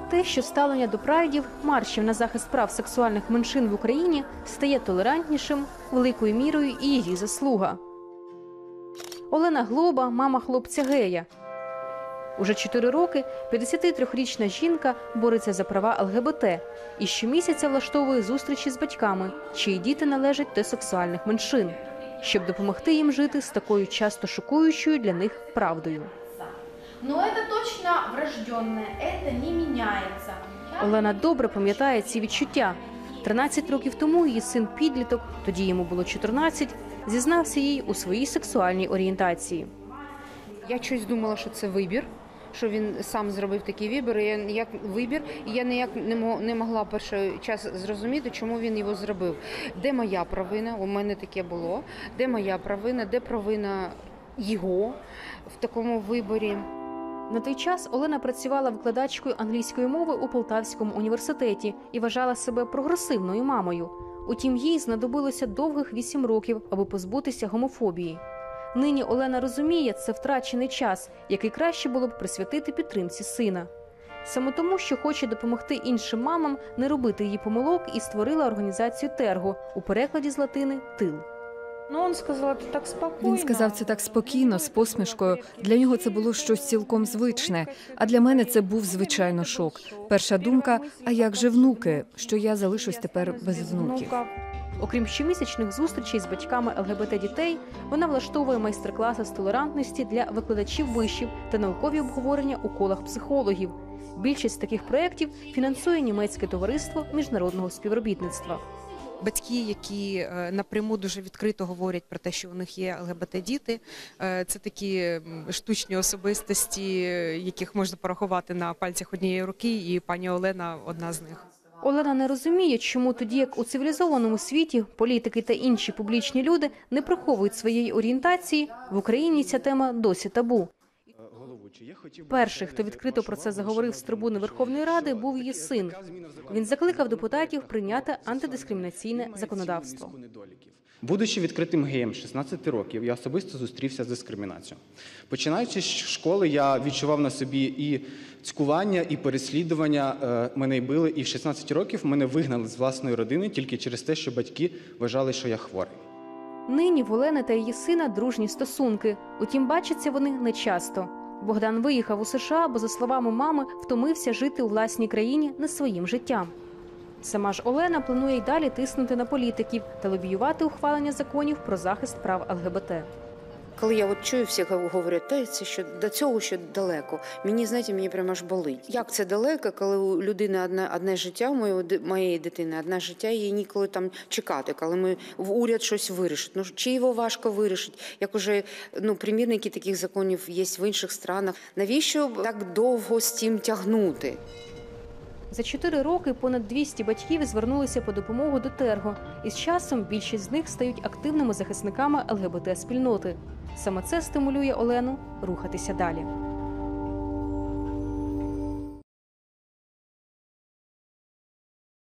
Те, що ставлення до прайдів, маршів на захист прав сексуальних меншин в Україні стає толерантнішим, великою мірою і її заслуга. Олена Глоба – мама хлопця-гея. Уже 4 роки 53-річна жінка бореться за права ЛГБТ і щомісяця влаштовує зустрічі з батьками, чиї діти належать до сексуальних меншин, щоб допомогти їм жити з такою часто шокуючою для них правдою. Но это точно врожденное, это не меняется. Олена добре пам'ятає ці відчуття. 13 років тому її син-підліток, тоді йому було 14, зізнався їй у своїй сексуальній орієнтації. Я щось думала, що це вибір, що він сам зробив такий вибір, і я ніяк не могла перший час зрозуміти, чому він його зробив. Де моя провина? У мене таке було. Де моя провина? Де провина його в такому виборі? На той час Олена працювала викладачкою англійської мови у Полтавському університеті і вважала себе прогресивною мамою. Утім, їй знадобилося довгих 8 років, аби позбутися гомофобії. Нині Олена розуміє, це втрачений час, який краще було б присвятити підтримці сина. Саме тому, що хоче допомогти іншим мамам не робити її помилок, і створила організацію «Терго», у перекладі з латини «тил». Він сказав це так спокійно, з посмішкою. Для нього це було щось цілком звичне, а для мене це був, звичайно, шок. Перша думка – а як же внуки, що я залишусь тепер без внуків? Окрім щомісячних зустрічей з батьками ЛГБТ-дітей, вона влаштовує майстер-класи з толерантності для викладачів вишів та наукові обговорення у колах психологів. Більшість таких проєктів фінансує німецьке товариство міжнародного співробітництва. Батьки, які напряму дуже відкрито говорять про те, що у них є ЛГБТ-діти, це такі штучні особистості, яких можна порахувати на пальцях однієї руки, і пані Олена – одна з них. Олена не розуміє, чому тоді, як у цивілізованому світі, політики та інші публічні люди не приховують своєї орієнтації, в Україні ця тема досі табу. Перший, хто відкрито про це заговорив з трибуни Верховної Ради, був її син. Він закликав депутатів прийняти антидискримінаційне законодавство. Будучи відкритим геєм 16 років, я особисто зустрівся з дискримінацією. Починаючи з школи, я відчував на собі і цькування, і переслідування. Мене били, і в 16 років мене вигнали з власної родини тільки через те, що батьки вважали, що я хворий. Нині в Олени та її сина дружні стосунки. Утім, бачаться вони нечасто. Богдан виїхав у США, бо, за словами мами, втомився жити у власній країні не своїм життям. Сама ж Олена планує й далі тиснути на політиків та лобіювати ухвалення законів про захист прав ЛГБТ. Коли я чую, всі говорять, та це що до цього ще далеко. Мені прямо аж болить. Як це далеко, коли у людини одне життя, у моєї дитини одне життя, їй ніколи там чекати, коли в уряд щось вирішить. Чи його важко вирішить, як уже примірники таких законів є в інших странах. Навіщо так довго з цим тягнути? За 4 роки понад 200 батьків звернулися по допомогу до «Терго», і з часом більшість з них стають активними захисниками ЛГБТ-спільноти. Саме це стимулює Олену рухатися далі.